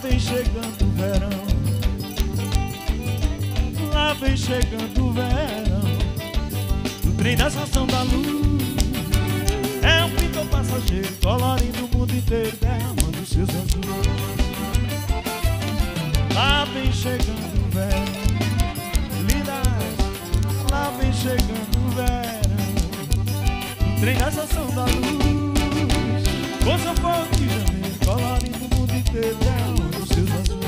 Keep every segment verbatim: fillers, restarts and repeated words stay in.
vem chegando o verão, lá vem chegando o verão. O trem da estação da luz é um pintor passageiro, colorindo o mundo inteiro, derramando seus azuis. Lá vem chegando o verão, lindas, lá vem chegando o verão. O trem da estação da luz, com seu fogo de janeiro, colorindo o mundo inteiro, derramando seus azuis.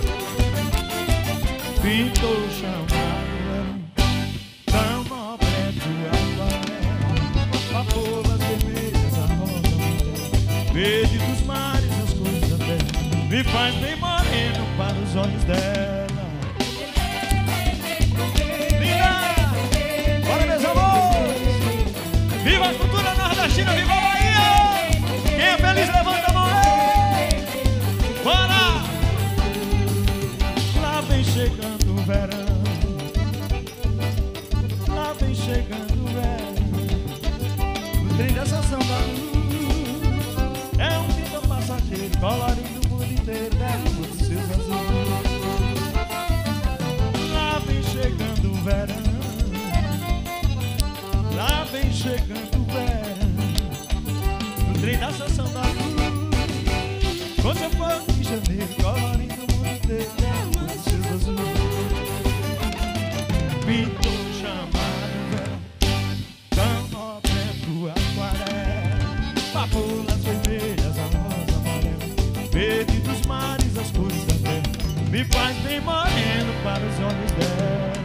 Pintou chamado cama preto, aquarela, papolas vermelhas, a rosa amarela, verde dos mares, as cores da terra, me faz bem moreno para os olhos dela. Linda! Bora, meus amores! Viva a cultura nordestina, viva a Bahia! Quem é feliz, levanta a mão! Bora! Lá vem chegando o verão, lá vem chegando o verão. O trem da estação da luz é um pintor passageiro, colorindo o mundo inteiro, derramando seus azuis. Lá vem chegando o verão, lá vem chegando o verão. O trem da estação da luz, com seu fogo de janeiro, colorindo o mundo inteiro, derramando seus azuis. Pintor chamado verão, cama preto, aquarela, papolas vermelhas, a rosa amarela, verde dos mares, as cores da terra, me faz bem moreno para os olhos dela.